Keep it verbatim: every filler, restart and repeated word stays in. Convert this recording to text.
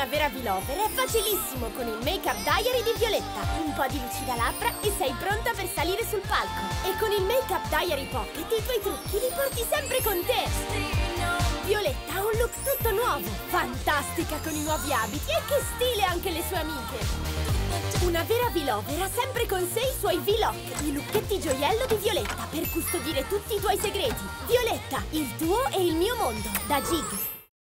una vera V-Lover è facilissimo con il Make-up Diary di Violetta. Un po' di lucida labbra e sei pronta per salire sul palco. E con il Make-up Diary Pocket i tuoi trucchi li porti sempre con te. Violetta ha un look tutto nuovo, fantastica con i nuovi abiti e che stile anche le sue amiche. Una vera V-Lover ha sempre con sé i suoi V-Lock, i lucchetti gioiello di Violetta per custodire tutti i tuoi segreti. Violetta, il tuo e il mio mondo, da Gig.